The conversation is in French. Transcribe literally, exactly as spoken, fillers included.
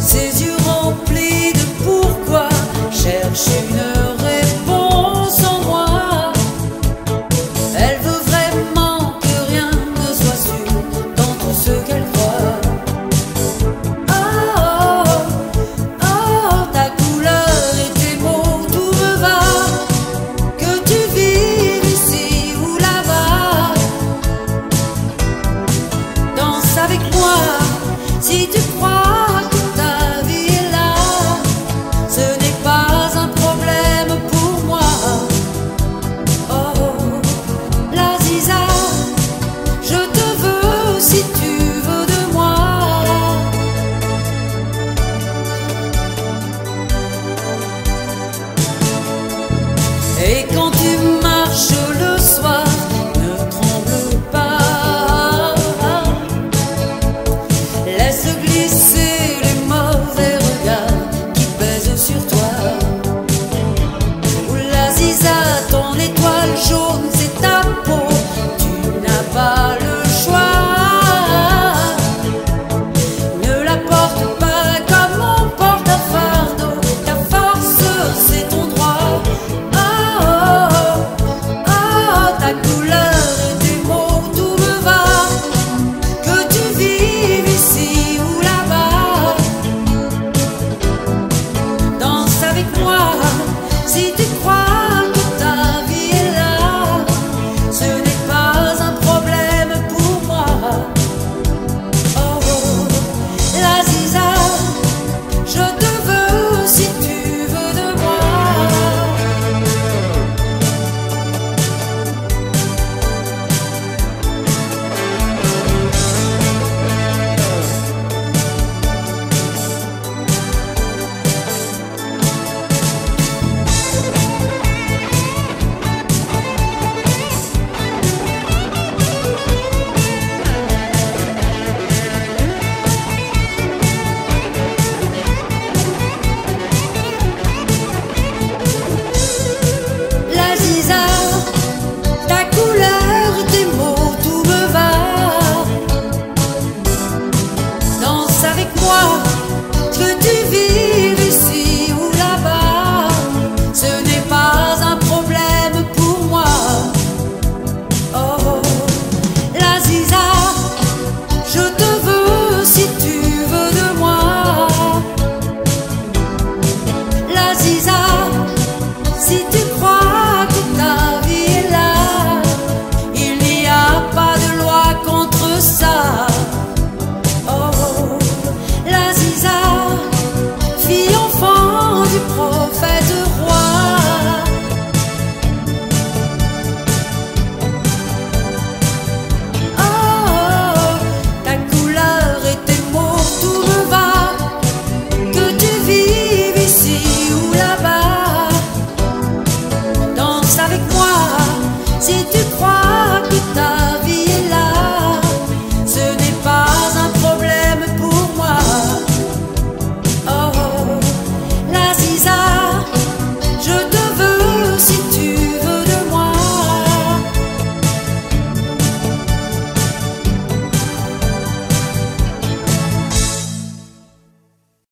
Ses yeux remplis de pourquoi cherchent une réponse en moi. Elle veut vraiment que rien ne soit sûr dans tout ce qu'elle croit. Oh, oh, oh, ta couleur et tes mots, tout me va. Que tu vives ici ou là-bas, danse avec moi si tu crois. Et quand tu marches le soir, ne tremble pas, laisse glisser